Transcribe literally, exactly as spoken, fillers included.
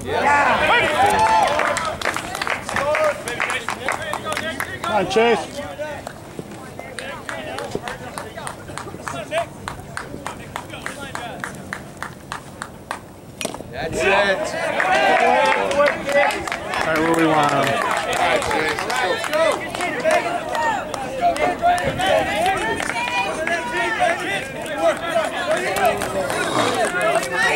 Come on, Chase. That's it. All right, where we want him. All right, Chase, let's go. Let's go.